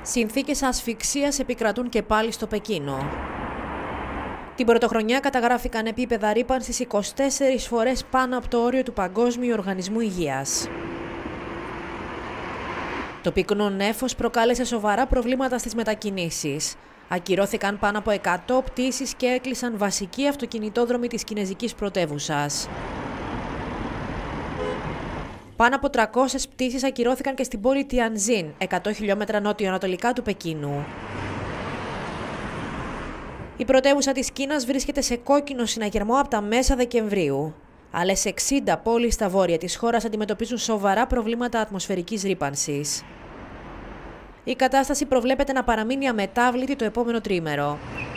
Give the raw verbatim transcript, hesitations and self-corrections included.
Συνθήκες ασφυξίας επικρατούν και πάλι στο Πεκίνο. Την πρωτοχρονιά καταγράφηκαν επίπεδα ρύπανσης είκοσι τέσσερις φορές πάνω από το όριο του Παγκόσμιου Οργανισμού Υγείας. Το πυκνό νέφος προκάλεσε σοβαρά προβλήματα στις μετακινήσεις. Ακυρώθηκαν πάνω από εκατό πτήσεις και έκλεισαν βασικοί αυτοκινητόδρομοι της κινεζικής πρωτεύουσας. Πάνω από τριακόσιες πτήσεις ακυρώθηκαν και στην πόλη Τιανζίν, εκατό χιλιόμετρα νότιο-ανατολικά του Πεκίνου. Η πρωτεύουσα της Κίνας βρίσκεται σε κόκκινο συναγερμό από τα μέσα Δεκεμβρίου. Άλλες εξήντα πόλεις στα βόρεια της χώρας αντιμετωπίζουν σοβαρά προβλήματα ατμοσφαιρικής ρύπανσης. Η κατάσταση προβλέπεται να παραμείνει αμετάβλητη το επόμενο τρίμερο.